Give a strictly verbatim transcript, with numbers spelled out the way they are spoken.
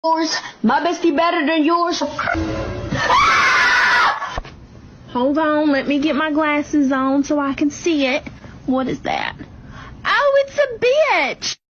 yours. My bestie better than yours. Hold on, let me get my glasses on so I can see it. What is that? Oh, it's a BiAcH.